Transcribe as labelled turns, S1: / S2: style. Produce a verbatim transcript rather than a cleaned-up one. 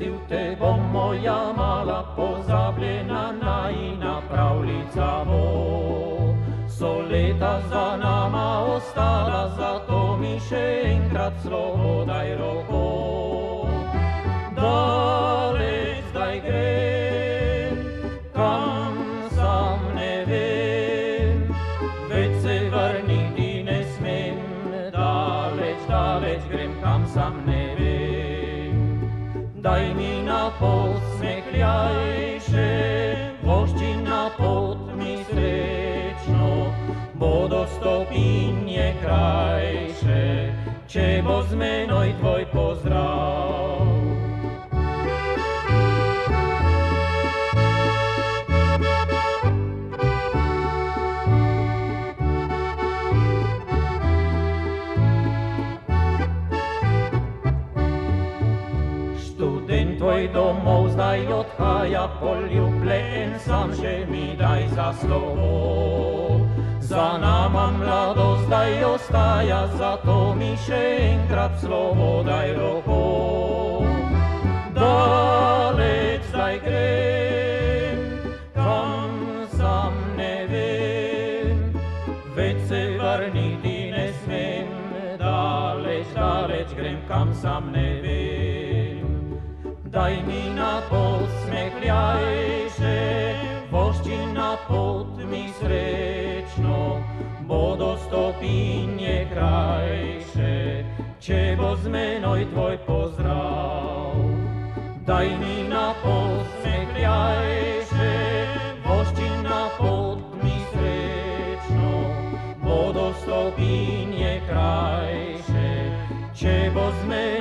S1: pustил tebom moja mala, pozabljena najina pravljica bo. So leta za nama ostala, zato mi še enkrat slovo daj roko. Daleč zdaj grem, kam sam ne vem, več se vrniti ne smem. Daleč, daleč grem, kam sam ne vem. Daj mi na pot smehljajše, vošči na pot mi srečno, bodo stopinje krajše, če bo z menoj tvoj pozdrav. Študent tvoj domov zdaj odhaja, poljubljen sam še mi daj za slovo. Za nama mladost zdaj ostaja, zato mi še enkrat slovo daj roko. Daleč zdaj grem, kam sam ne vem, več se vrniti ne smem. Daleč, daleč grem, kam sam ne vem. Daj mi na pot smehljajše, vošči na pot mi srečno, bodo stopinje krajše, če bo z menoj tvoj pozdrav. Daj mi na pot smehljajše, vošči na pot mi srečno, bodo stopinje krajše, če bo z menoj